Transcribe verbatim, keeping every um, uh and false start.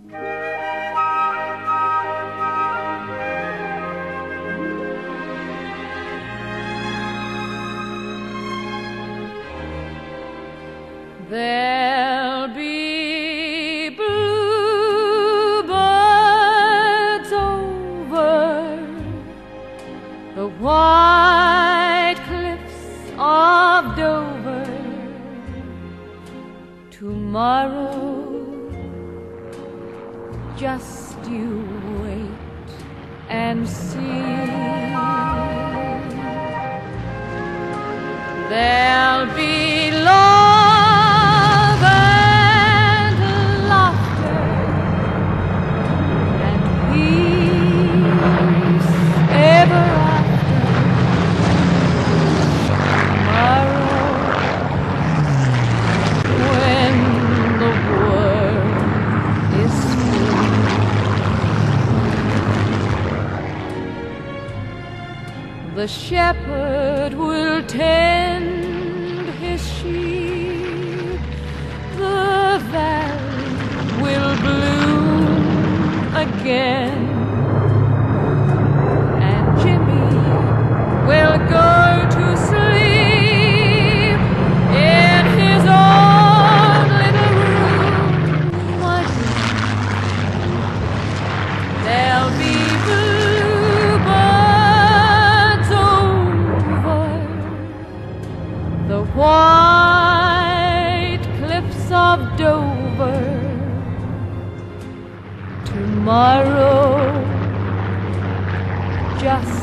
There'll be bluebirds over the white cliffs of Dover tomorrow. Just you wait and see. There'll be love and laughter and peace ever after. Tomorrow, when the world is free, the shepherd will tend his sheep, the valley will bloom again, and Jimmy will go to sleep in his own little room again. There'll be bluebirds over the white cliffs of Dover tomorrow. Just